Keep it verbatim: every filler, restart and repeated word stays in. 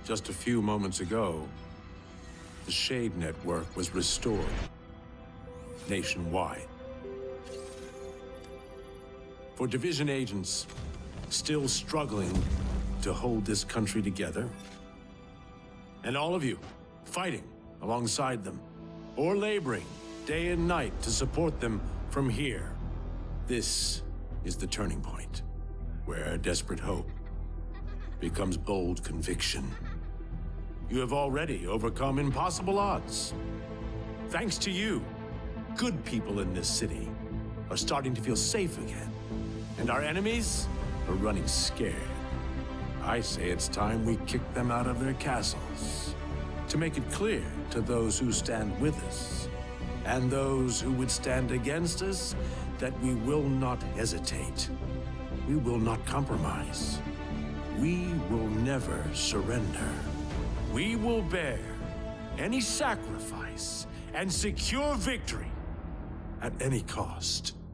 Just a few moments ago, the Shade Network was restored nationwide. For Division agents still struggling to hold this country together, and all of you fighting alongside them, or laboring day and night to support them from here, this is the turning point, where desperate hope becomes bold conviction. You have already overcome impossible odds. Thanks to you, good people in this city are starting to feel safe again, and our enemies are running scared. I say it's time we kick them out of their castles, to make it clear to those who stand with us, and those who would stand against us, that we will not hesitate. We will not compromise. We will never surrender. We will bear any sacrifice and secure victory at any cost.